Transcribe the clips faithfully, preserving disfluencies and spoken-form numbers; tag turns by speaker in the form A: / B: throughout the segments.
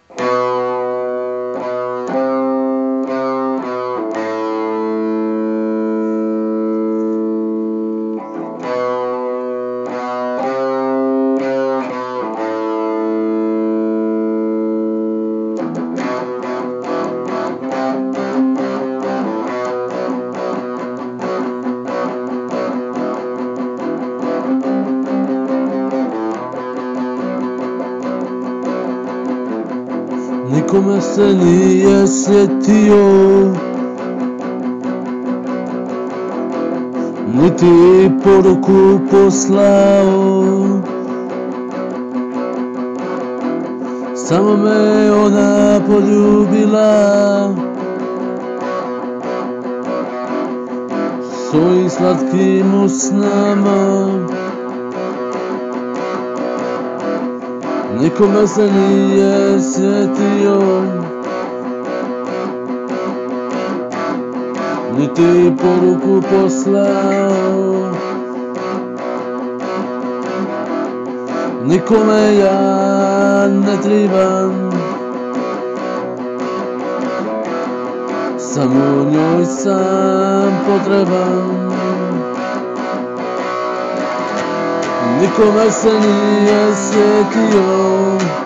A: Nikome se nije sjetio, niti poruku poslao. Samo me ona poljubila svojim slatkim usnama. Nikome se nije sjetio, niti poruku poslao. Nikome ja ne trebam, samo njoj sam potreban. Nikome se nije sjetio,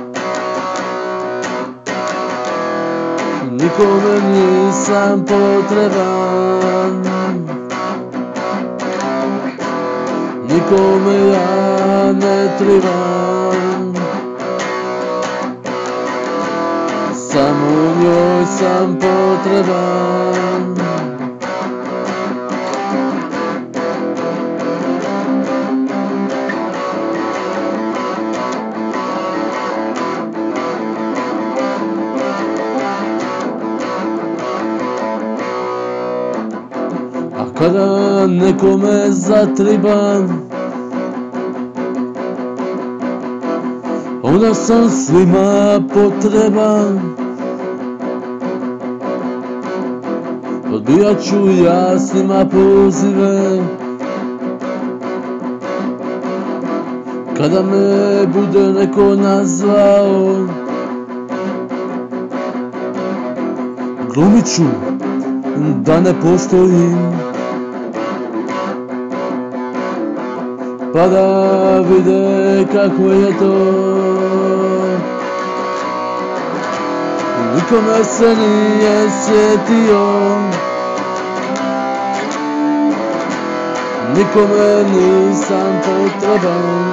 A: nikome nisam potreban. Nikome ja ne trebam, samo njoj sam potreban. A kada nekome zatribam, onda sam svima potreban. Odbijat ću ja svima pozive, kada me bude neko nazvao. Glumit ću da ne postojim, pa da vide kako je to. Nikome se nije sjetio, nikome nisam potreban.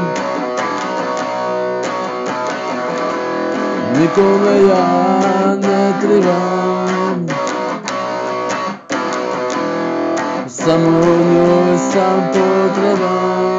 A: Nikome ja ne trebam, samo njoj sam potreban.